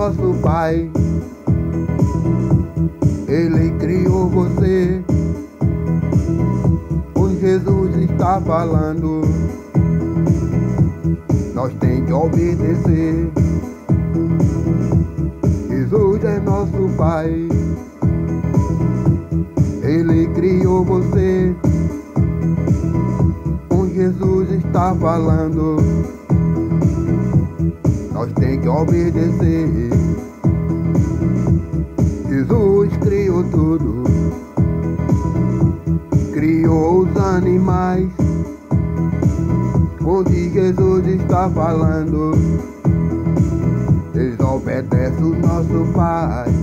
nosso Pai. Ele criou você. Onde Jesus está falando, nós tem que obedecer. Jesus é nosso Pai. Ele criou você. Onde Jesus está falando, nós tem que obedecer. Jesus criou tudo, criou os animais. Onde Jesus está falando, eles obedecem o nosso Pai.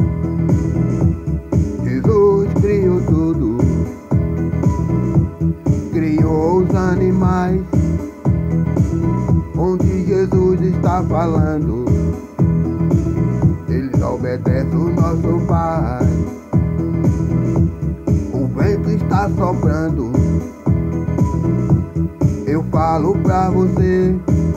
Jesus criou tudo, criou os animais. Onde Jesus está falando, eles obedecem o nosso Pai. O vento está soprando, eu falo pra você,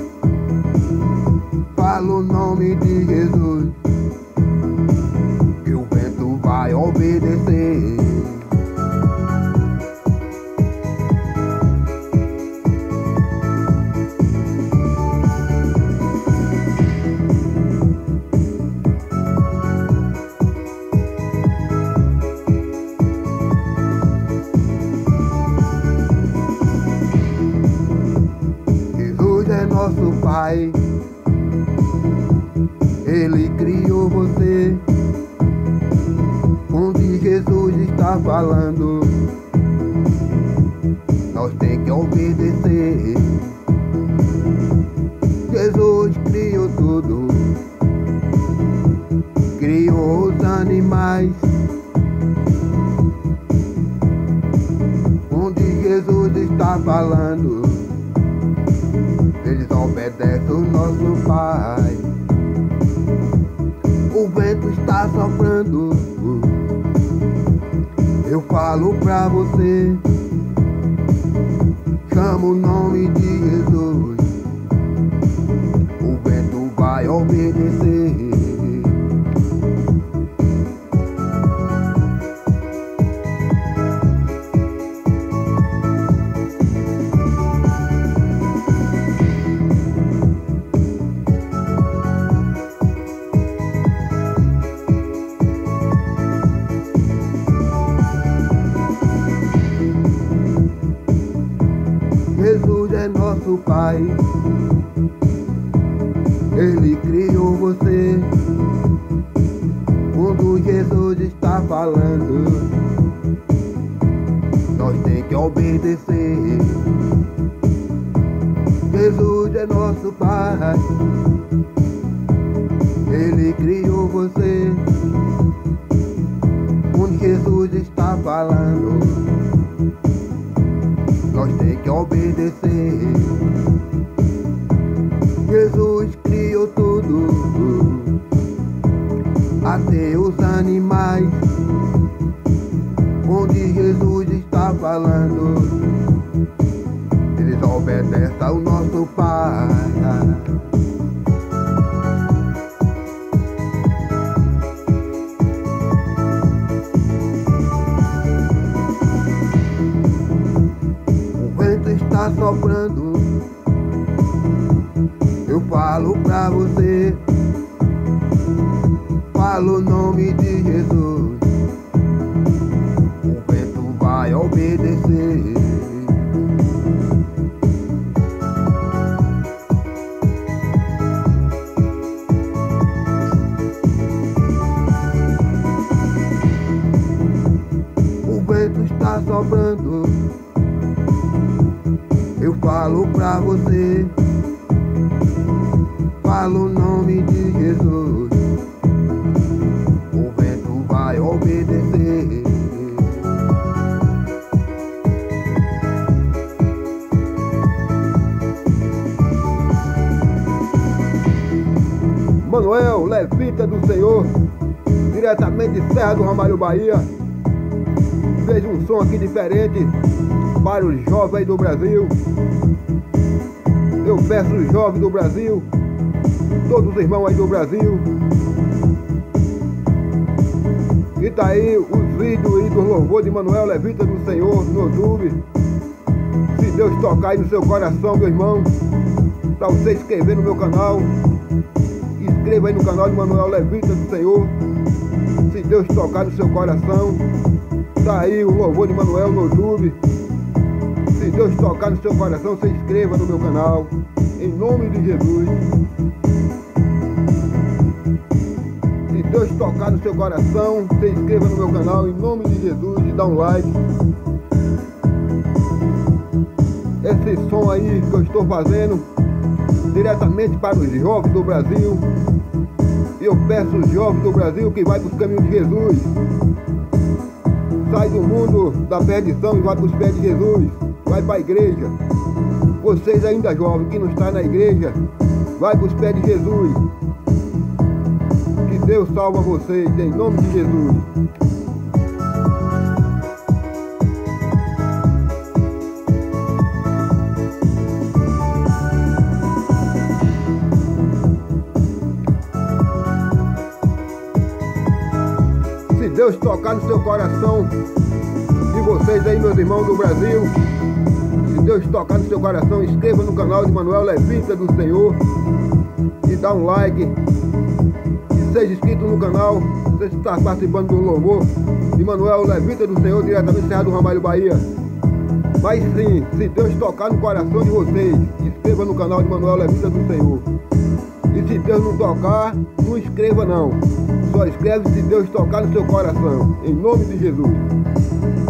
falo o nome de Jesus, que o vento vai obedecer. Nosso Pai, Ele criou você. Onde Jesus está falando, nós tem que obedecer. Jesus criou tudo, criou os animais. Onde Jesus está falando, eles obedecem o nosso Pai. O vento está soprando, eu falo pra você, chamo o nome de Jesus, o vento vai obedecer. Jesus é nosso Pai. Ele criou você. Quando Jesus está falando, nós tem que obedecer. Jesus é nosso Pai. Ele criou você. Quando Jesus está falando, nós tem que obedecer. Jesus criou tudo, até os animais. Onde Jesus está falando, eles obedecem ao nosso Pai. Está soprando, eu falo pra você, falo o nome de Jesus, o vento vai obedecer. O vento está soprando, eu falo pra você, falo o nome de Jesus, o vento vai obedecer. Manuel, levita do Senhor, diretamente de Serra do Ramalho, Bahia. Fez um som aqui diferente para os jovens do Brasil. Eu peço os jovens do Brasil, todos os irmãos aí do Brasil, E tá aí os vídeos aí dos louvores de Manuel Levita do Senhor no YouTube. Se Deus tocar aí no seu coração, meu irmão, pra você inscrever no meu canal. Inscreva aí no canal de Manuel Levita do Senhor. Se Deus tocar no seu coração, tá aí o louvor de Manuel no YouTube. Se Deus tocar no seu coração, se inscreva no meu canal, em nome de Jesus. Se Deus tocar no seu coração, se inscreva no meu canal, em nome de Jesus, e dá um like. Esse som aí que eu estou fazendo, diretamente para os jovens do Brasil. Eu peço aos jovens do Brasil que vai para os caminhos de Jesus. Sai do mundo da perdição e vai para os pés de Jesus. Vai para a igreja. Vocês ainda jovens que não estão na igreja, vai para os pés de Jesus. Que Deus salva vocês, em nome de Jesus. Se Deus tocar no seu coração, de vocês aí, meus irmãos do Brasil, se Deus tocar no seu coração, inscreva no canal de Manuel Levita do Senhor e dá um like. E seja inscrito no canal, você está participando do louvor de Manuel Levita do Senhor, diretamente da Serra do Ramalho, Bahia. Mas sim, se Deus tocar no coração de vocês, inscreva no canal de Manuel Levita do Senhor. E se Deus não tocar, não inscreva não. Só escreve se Deus tocar no seu coração, em nome de Jesus.